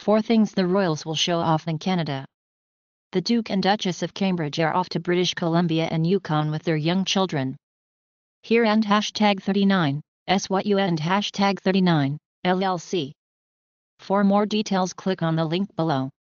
4 things the royals will show off in Canada. The Duke and Duchess of Cambridge are off to British Columbia and Yukon with their young children. Here and #39, SYU and #39, LLC. For more details click on the link below.